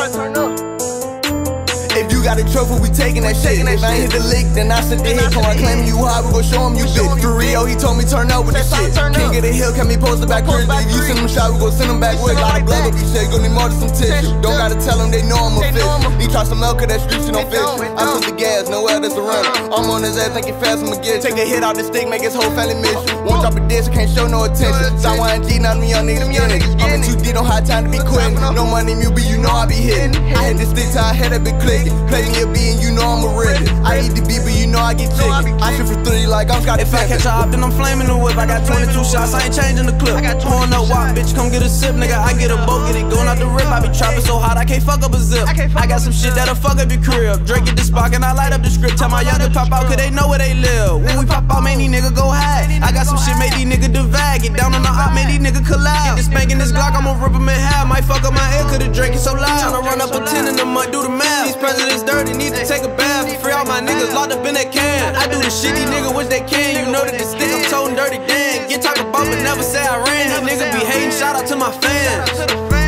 If you got a trophy, we taking that shit. If I ain't hit the lick, then I sit the hit. Come on, claiming you hard, we gon' show him you bitch. For Rio, he told me turn up with the shit. Can't get a hill, can me posted back crazy. If you send them shot, we gon' send them back with. Lot of blood gon' be shit, gon' need more than some tissue. Don't gotta tell them they know I'm a fish. He try some milk, cause that street shit don't fish. I put the gas, nowhere that's a runner. I'm on his ass, think he fast, I'ma get. Take a hit out the stick, make his whole family miss you. Won't drop a dish, can't show no attention. Y1G, not me, young niggas getting. I'm in 2D, don't have time to be quitting. No money, Mubi, you know I be hitting. I hit the stick till I head up and clicking. Play me a beat and you know I'm a rip. I eat the beat, but you know I get chicken. I shoot for 3 like I'm Scotty. If I catch a op, then I'm flaming the whip. I got 22 shots, I ain't changing the clip. Pouring up wop, bitch, come get a sip, nigga. I get a boat, get it going out the rip. I be trapping so hot, I can't fuck up a zip. I got some shit that'll fuck up your crib. Drake get the spark and I light up the script. Tell my young to pop out, cause they know where they live. When we pop out, man, these niggas go high. I got some shit, made these niggas divide. Get down on the op, made these niggas collide. Get this spanking this Glock, I'ma rip them in half. Might fuck up my ear, cause the Drake is so loud. Tryna run up a 10 in the mud, do the math. These presidents dirty, need to take a bath. Free all my niggas locked up in that can. I do the shit, these niggas wish they can. You know that the stick I'm toting dirty, damn. Get talk about but never say I ran. These niggas be hating, shout out to my fans.